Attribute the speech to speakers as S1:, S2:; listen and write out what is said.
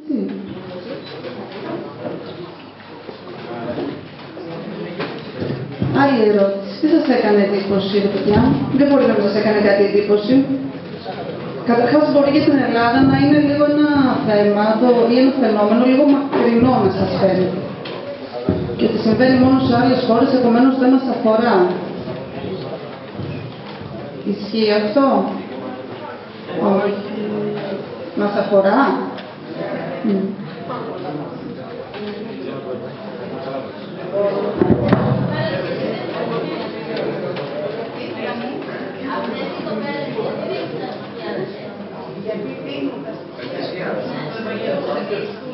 S1: Τι. Άλλη ερώτηση. Τι σας έκανε εντύπωση, ρε παιδιά? Δεν μπορεί να σας έκανε κάτι εντύπωση. Καταρχάς, μπορεί και στην Ελλάδα να είναι λίγο ένα θέμα ή ένα φαινόμενο λίγο μακρινό να σας φαίνεται. Και ότι συμβαίνει μόνο σε άλλες χώρες, επομένως δεν μας αφορά. Ισχύει αυτό? Όχι. Μας αφορά?
S2: Γιατί